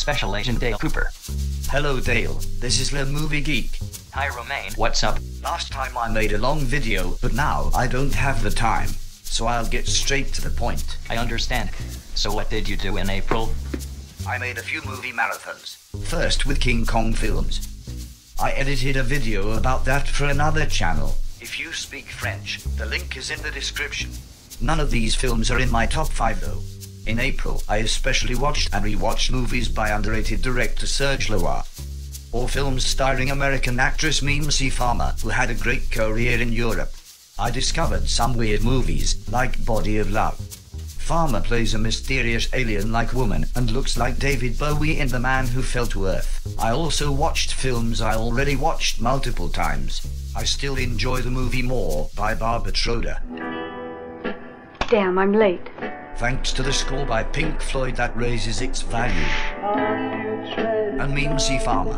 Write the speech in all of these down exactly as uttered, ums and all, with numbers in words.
Special Agent Dale Cooper. Hello Dale, this is the Movie Geek. Hi Romaine, what's up? Last time I made a long video, but now I don't have the time. So I'll get straight to the point. I understand. So what did you do in April? I made a few movie marathons. First with King Kong films. I edited a video about that for another channel. If you speak French, the link is in the description. None of these films are in my top five though. In April, I especially watched and rewatched movies by underrated director Serge Leroy. Or films starring American actress Mimsy, who had a great career in Europe. I discovered some weird movies, like Body of Love. Farmer plays a mysterious alien-like woman and looks like David Bowie in The Man Who Fell to Earth. I also watched films I already watched multiple times. I still enjoy the movie More by Barbara Schroeder. Damn, I'm late. Thanks to the score by Pink Floyd that raises its value. And Mimsy Farmer.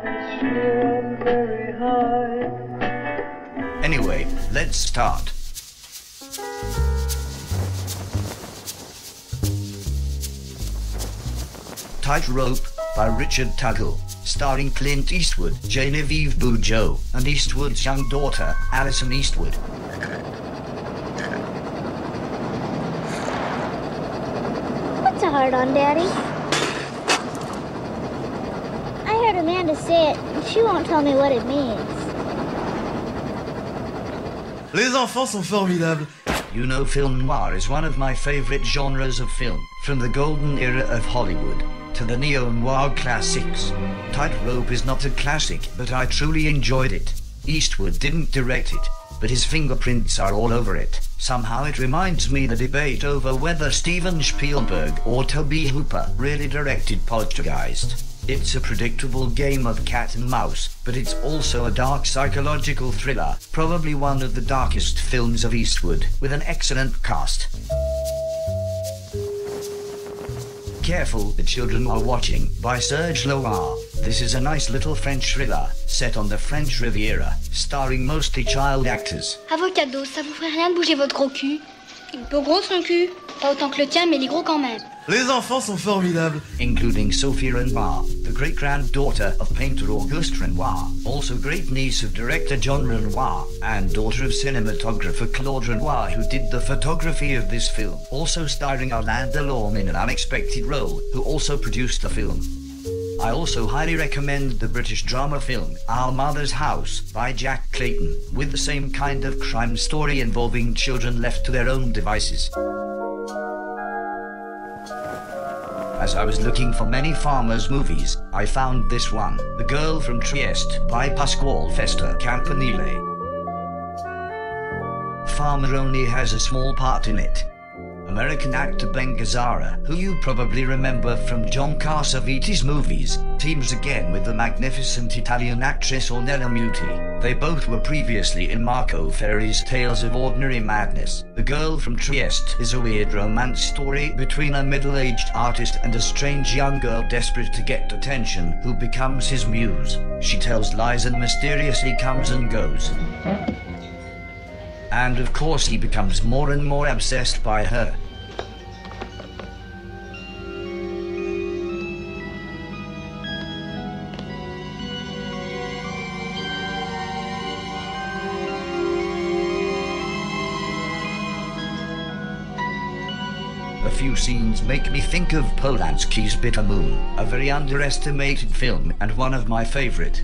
Anyway, let's start. Tightrope by Richard Tuggle, starring Clint Eastwood, Genevieve Bujold, and Eastwood's young daughter, Alison Eastwood. What's a hard-on, Daddy? I heard Amanda say it, and she won't tell me what it means. Les enfants sont formidables. You know, film noir is one of my favorite genres of film, from the golden era of Hollywood to the neo-noir classics. Tightrope is not a classic, but I truly enjoyed it. Eastwood didn't direct it, but his fingerprints are all over it. Somehow it reminds me the debate over whether Steven Spielberg or Tobe Hooper really directed Poltergeist. It's a predictable game of cat and mouse, but it's also a dark psychological thriller, probably one of the darkest films of Eastwood, with an excellent cast. Careful, the Children Are Watching, by Serge Leroy. This is a nice little French thriller, set on the French Riviera, starring mostly child actors. Avocado, ça vous ferait rien de bouger votre gros cul? Il est peu gros son cul. Pas autant que le tien, mais il est gros quand même. Les enfants sont formidables. Including Sophie Renoir, the great-granddaughter of painter Auguste Renoir, also great-niece of director John Renoir, and daughter of cinematographer Claude Renoir, who did the photography of this film, also starring Alain Delorme in an unexpected role, who also produced the film. I also highly recommend the British drama film Our Mother's House by Jack Clayton, with the same kind of crime story involving children left to their own devices. As I was looking for many Farmers movies, I found this one, The Girl from Trieste by Pasquale Festa Campanile. Farmer only has a small part in it. American actor Ben Gazzara, who you probably remember from John Cassavetes movies, teams again with the magnificent Italian actress Ornella Muti. They both were previously in Marco Ferri's Tales of Ordinary Madness. The Girl from Trieste is a weird romance story between a middle-aged artist and a strange young girl desperate to get attention who becomes his muse. She tells lies and mysteriously comes and goes. And of course he becomes more and more obsessed by her. A few scenes make me think of Polanski's Bitter Moon, a very underestimated film and one of my favorite.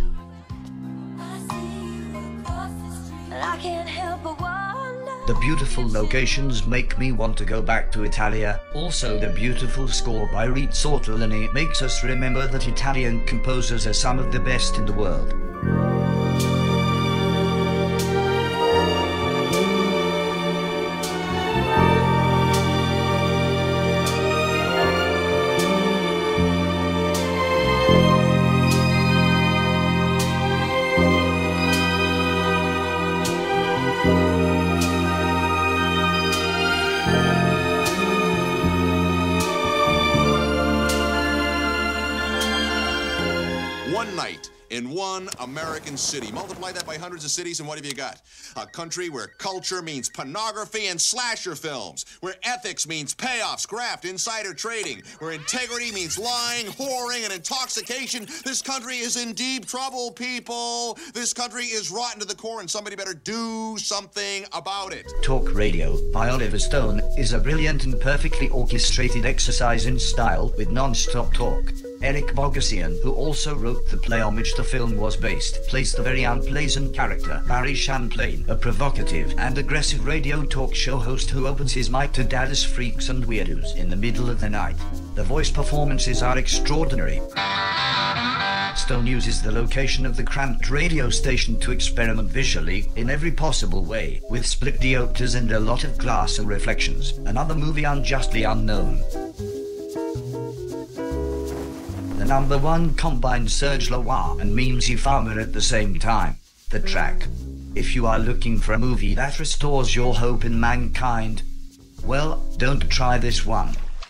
The beautiful locations make me want to go back to Italia. Also, the beautiful score by Rita Ortolani makes us remember that Italian composers are some of the best in the world. in one American city. Multiply that by hundreds of cities, and what have you got? A country where culture means pornography and slasher films, where ethics means payoffs, graft, insider trading, where integrity means lying, whoring, and intoxication. This country is in deep trouble, people. This country is rotten to the core, and somebody better do something about it. Talk Radio by Oliver Stone is a brilliant and perfectly orchestrated exercise in style with non-stop talk. Eric Bogosian, who also wrote the play on which the film was based, plays the very unpleasant character Barry Champlain, a provocative and aggressive radio talk show host who opens his mic to Dallas freaks and weirdos in the middle of the night. The voice performances are extraordinary. Stone uses the location of the cramped radio station to experiment visually in every possible way, with split diopters and a lot of glass and reflections. Another movie unjustly unknown. The number one combined Serge Leroy and Mimsy Farmer at the same time. The track. If you are looking for a movie that restores your hope in mankind, well, don't try this one.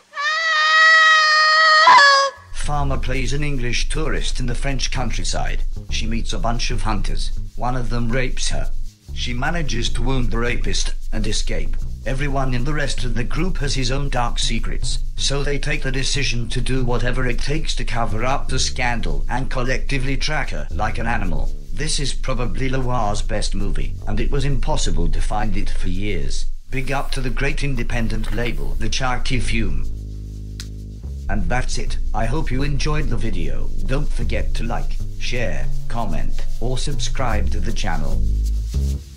Farmer plays an English tourist in the French countryside. She meets a bunch of hunters. One of them rapes her. She manages to wound the rapist and escape. Everyone in the rest of the group has his own dark secrets, so they take the decision to do whatever it takes to cover up the scandal and collectively track her like an animal. This is probably Leroy's best movie, and it was impossible to find it for years. Big up to the great independent label, The Charky Fume. And that's it. I hope you enjoyed the video. Don't forget to like, share, comment, or subscribe to the channel.